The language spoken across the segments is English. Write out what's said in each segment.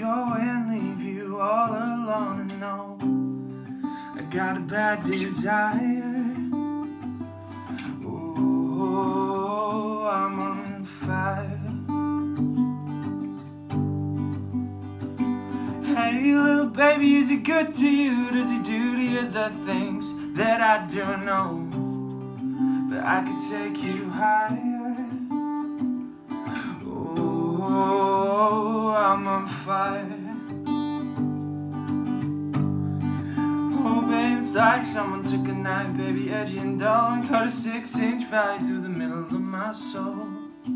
go and leave you all alone. And no, I got a bad desire. Oh, I'm on fire. Hey little baby, is he good to you? Does he do to you the things that I do? Know that I could take you higher. Oh, I'm on fire. Oh babe, it's like someone took a knife, baby, edgy and dull, and cut a 6-inch valley through the middle of my soul.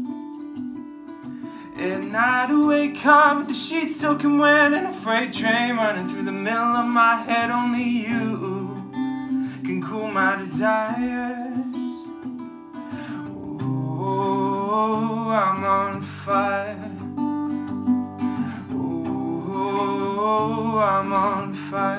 At night I wake up with the sheets soaking wet and a freight train running through the middle of my head. Only you can cool my desires. Oh, I'm on fire. Oh, I'm on fire.